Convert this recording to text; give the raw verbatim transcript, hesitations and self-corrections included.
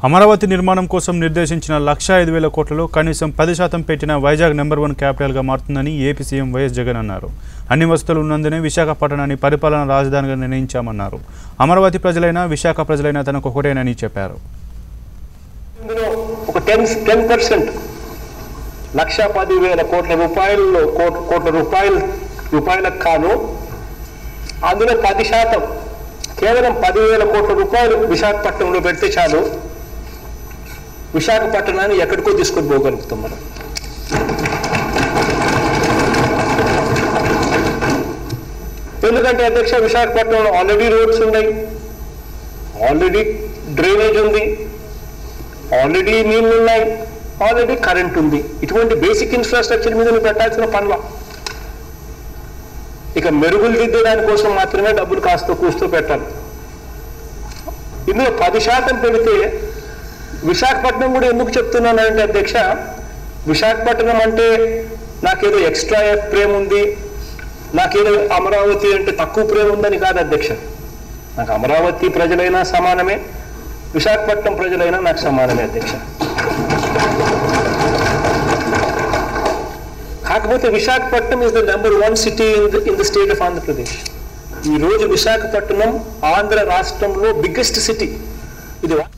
అమరావతి నిర్మాణం కోసం నిర్దేశించిన లక్ష ఐదు వేల కోట్లలో కనీసం పది శాతం పెట్టిన వైజాగ్ నెంబర్ వన్ క్యాపిటల్గా మారుతుందని ఏపీ సీఎం వైఎస్ జగన్ అన్నారు. అన్ని వసతులు ఉన్నందునే విశాఖపట్నాన్ని పరిపాలనా రాజధానిగా నిర్ణయించామన్నారు. అమరావతి ప్రజలైనా విశాఖ ప్రజలైనా తనకు ఒకటేనని చెప్పారు. ఒక టెన్ పర్సెంట్ లక్ష పది వేల కోట్ల రూపాయల్లో కోట్ల రూపాయలు రూపాయలకు కాను అందులో పది శాతం కేవలం పదివేల కోట్ల రూపాయలు విశాఖపట్నంలో పెడితే చాలు, విశాఖపట్నాన్ని ఎక్కడికో తీసుకొని పోగలుగుతాం మనం. ఎందుకంటే అధ్యక్ష, విశాఖపట్నంలో ఆల్రెడీ రోడ్స్ ఉన్నాయి, ఆల్రెడీ డ్రైనేజ్ ఉంది, ఆల్రెడీ నీళ్లు ఉన్నాయి, ఆల్రెడీ కరెంట్ ఉంది. ఇటువంటి బేసిక్ ఇన్ఫ్రాస్ట్రక్చర్ మీద నువ్వు పెట్టాల్సిన పనుల ఇక మెరుగులు దిద్దే దానికోసం మాత్రమే డబ్బులు కాస్త కూస్తూ పెట్టాలి. ఇందులో పది శాతం పెడితే విశాఖపట్నం కూడా ఎందుకు చెప్తున్నానంటే అధ్యక్ష, విశాఖపట్నం అంటే నాకేదో ఎక్స్ట్రా ప్రేమ ఉంది, నాకేదో అమరావతి అంటే తక్కువ ప్రేమ ఉందని కాదు అధ్యక్ష. నాకు అమరావతి ప్రజలైనా సమానమే, విశాఖపట్నం ప్రజలైనా నాకు సమానమే అధ్యక్ష. కాకపోతే Visakhapatnam is the number one city in the in the state of Andhra Pradesh. ఈ రోజు విశాఖపట్నం ఆంధ్ర రాష్ట్రంలో బిగ్గెస్ట్ సిటీ ఇది.